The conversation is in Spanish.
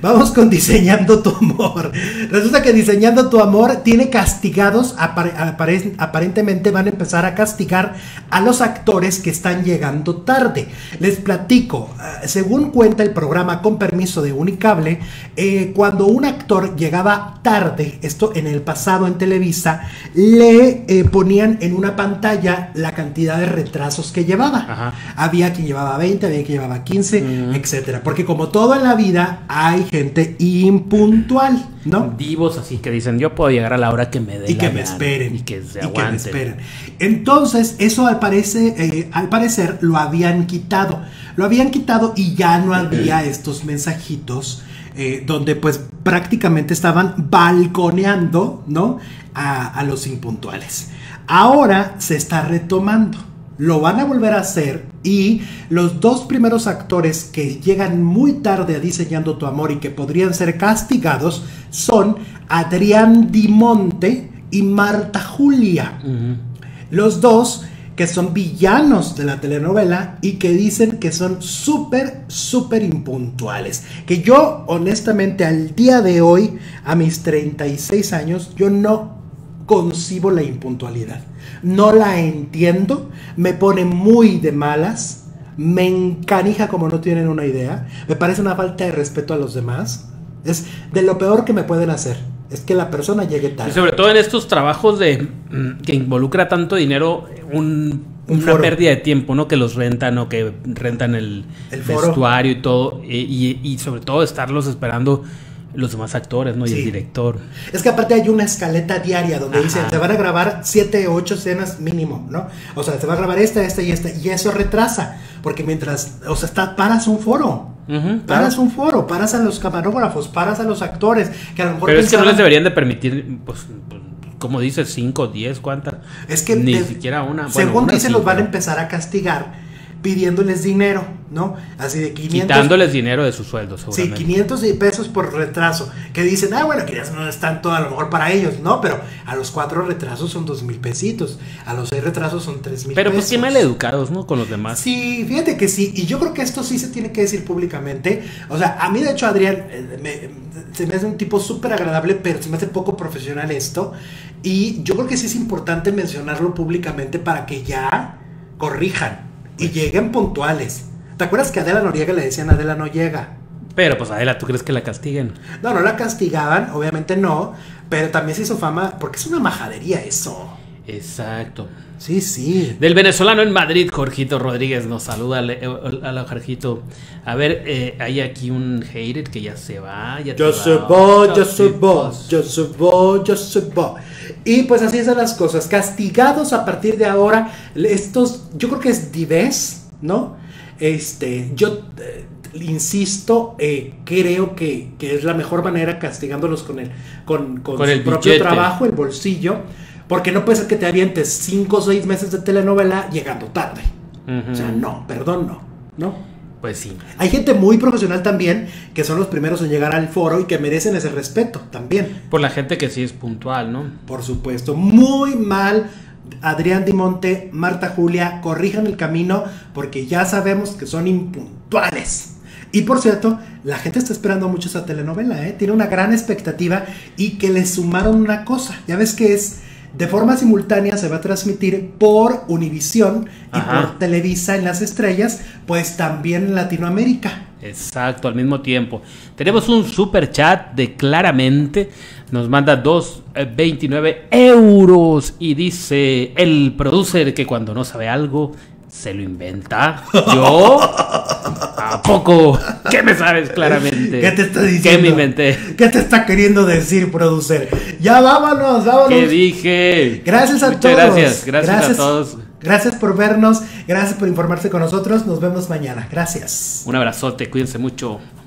Vamos con Diseñando tu amor. Resulta que Diseñando tu amor tiene castigados, aparentemente van a empezar a castigar a los actores que están llegando tarde. Les platico, según cuenta el programa Con Permiso de Unicable, cuando un actor llegaba tarde, esto en el pasado en Televisa, le ponían en una pantalla la cantidad de retrasos que llevaba. Ajá. Había quien llevaba 20, había quien llevaba 15, etcétera. Porque como todo en la vida, hay gente impuntual, ¿no? Divos así que dicen, yo puedo llegar a la hora que me dé. Y que me esperen. Y que se aguanten. Entonces, eso al parecer lo habían quitado. Lo habían quitado y ya no había estos mensajitos donde pues prácticamente estaban balconeando, ¿no? A los impuntuales. Ahora se está retomando. Lo van a volver a hacer y los dos primeros actores que llegan muy tarde a Diseñando tu amor y que podrían ser castigados son Adrián Dimonte y Marta Julia. Los dos que son villanos de la telenovela y que dicen que son súper impuntuales. Que yo, honestamente, al día de hoy, a mis 36 años, yo no concibo la impuntualidad. No la entiendo, me pone muy de malas, me encanija como no tienen una idea, me parece una falta de respeto a los demás. Es de lo peor que me pueden hacer, es que la persona llegue tarde. Y sobre todo en estos trabajos que involucra tanto dinero, una pérdida de tiempo, ¿no? Que los rentan o que rentan el vestuario y todo, y sobre todo estarlos esperando los demás actores, ¿no? Y el director. Es que aparte hay una escaleta diaria donde dicen, se van a grabar 7 o 8 escenas mínimo, ¿no? O sea, se va a grabar esta y esta, y eso retrasa, porque mientras, o sea, paras un foro. Paras un foro, paras a los camarógrafos, paras a los actores, que a lo mejor pero es que no les deberían de permitir, pues como dices, 5, 10, ¿cuántas? Es que ni siquiera una. Según una dicen, los van a empezar a castigar pidiéndoles dinero, ¿no? Así de 500. Quitándoles dinero de sus sueldos, seguramente. Sí, 500 pesos por retraso. Que dicen, bueno, que ya no es tanto a lo mejor para ellos, ¿no? Pero a los 4 retrasos son 2,000 pesitos. A los 6 retrasos son 3,000 pesos. Pero pues qué mal educados, ¿no? Con los demás. Sí, fíjate que sí. Y yo creo que esto sí se tiene que decir públicamente. O sea, a mí de hecho Adrián se me hace un tipo súper agradable, pero se me hace poco profesional esto. Y yo creo que sí es importante mencionarlo públicamente para que ya corrijan. Y lleguen puntuales. ¿Te acuerdas que a Adela Noriega le decían Adela no llega? Pero pues Adela, ¿tú crees que la castiguen? No la castigaban, obviamente no. Pero también se hizo fama, porque es una majadería eso. Exacto. Sí. Del venezolano en Madrid, Jorgito Rodríguez nos saluda. Hola, Jorgito. A ver, hay aquí un hater que ya se va. Ya se va. Y pues así son las cosas. Castigados a partir de ahora. Estos, yo creo que es Dives, ¿no? Yo insisto, creo que es la mejor manera castigándolos con su propio trabajo, el bolsillo. Porque no puede ser que te avientes 5 o 6 meses de telenovela llegando tarde. O sea, no. Pues sí. Hay gente muy profesional también que son los primeros en llegar al foro y que merecen ese respeto también. Por la gente que sí es puntual, ¿no? Por supuesto. Muy mal, Adrián Dimonte, Marta Julia, corrijan el camino porque ya sabemos que son impuntuales. Y por cierto, la gente está esperando mucho esa telenovela, tiene una gran expectativa y que le sumaron una cosa. Ya ves que es de forma simultánea, se va a transmitir por Univisión y por Televisa en las estrellas, pues también en Latinoamérica. Exacto, al mismo tiempo. Tenemos un super chat de Claramente, nos manda 2.29 euros y dice el producer que cuando no sabe algo se lo inventa. ¿Yo? ¿A poco? ¿Qué me sabes, Claramente? ¿Qué te está diciendo? ¿Qué me inventé? ¿Qué te está queriendo decir, producer? Ya vámonos. ¿Qué dije? Gracias a todos. Gracias a todos. Gracias por vernos, gracias por informarse con nosotros. Nos vemos mañana. Gracias. Un abrazote, cuídense mucho.